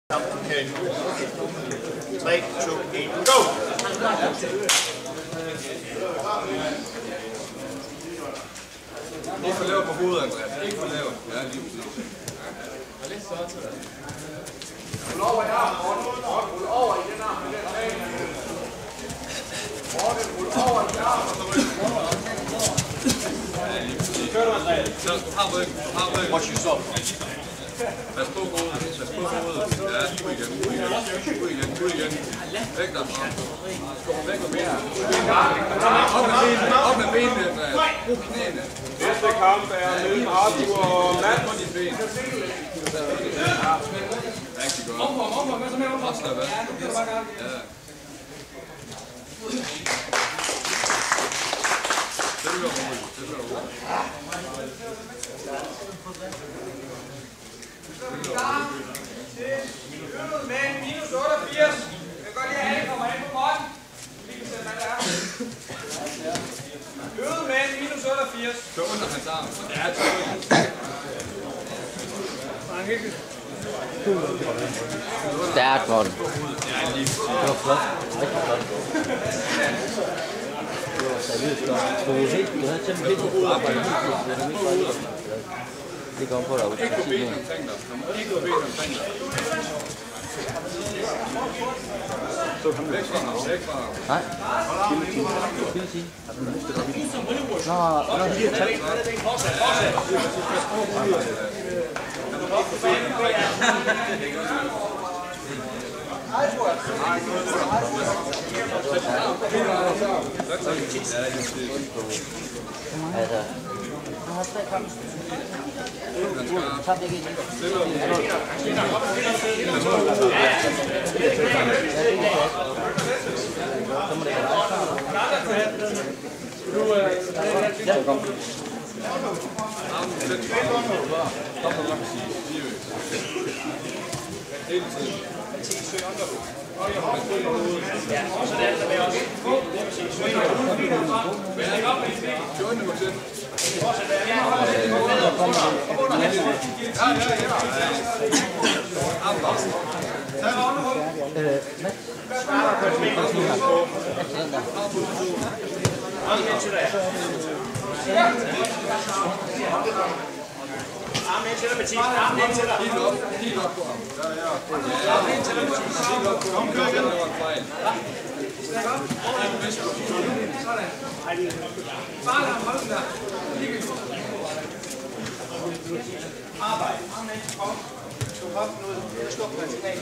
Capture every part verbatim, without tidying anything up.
Okay. tre, to, et, go! Ikke for lavt på hovedet, Andreas. Ikke for lavt. Ja, lige præcis. Rul over i armen, Morten. Rul over i den arm med den bane. Morten, rul over i armen. Ja, lige præcis. Så har ryggen. Har ryggen. Watch yourself. Pas på hovedet. Pas på hovedet. Ja, ud igen. Ud igen. Ud igen. Ud igen. Væk derfra. Skubber væk med benene. Op med benene. Op med benene, Andreas. Brug knæene. Næste kamp er mellem Arthur og Mads. På dine ben. Rigtig godt. Også der, hvad? Ja. Det bliver roligt. Det bliver roligt. Øvet med en minus otteogfirs. Jeg kan godt lide, at alle kommer ind på Morten. Vi kan sætte, hvad der er. Øvet med en minus otteogfirs. Kør under hans arm. Ja, Stærkt, Morten. ja, lige præcis. Det var flot. Rigtig flot. Det var seriøst godt. Du havde helt, du havde temmelig helt på arbejde. Det kom på dig ud. Ikke på benene omkring dig. Ikke på benene omkring dig. Væk fra ham. Væk fra ham. Nej. Skal vi sige? Nå, nå, det er tæt. Altså, du har tre kampe. Tabte ikke en. Så må det være dig. Ja, kom. Hele tiden. Join dem til. Armen ind til dig, Mathias. Armen ind til dig. Helt op. Helt op på ham. Ja, ja. Armen ind til dig, Mathias. Helt op på ham. Kør igen, der var en fejl. Bare lad ham holde den der. Arbejde. Armen ind. Kom. Skub hoften ud. Skub den tilbage.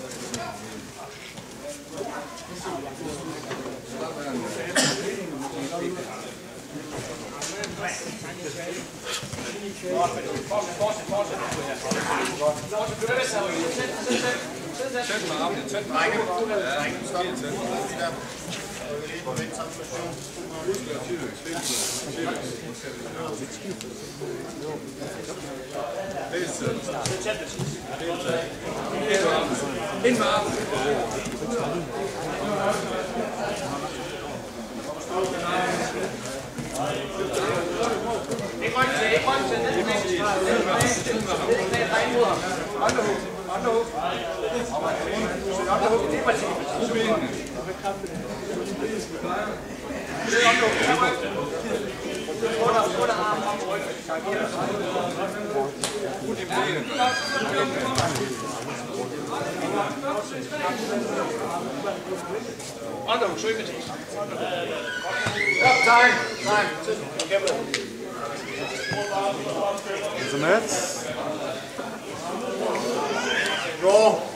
Tæt med armene. Tæt med armene. Ja, helt tæt. Muskler og tydeligt. Helt tæt. Helt tæt. Ind med armene. Ikke røgn til, ikke røgn til. Det er præcis. Det er regn mod ham. Andre hug. Andre hug. Andre hug. Det er præcis. Brug benene. Det er andre hug. Under, under armen, om ryggen. Brug dine ben. Andre hug. Søg med til. Ja, time. Time. It's a match. Draw.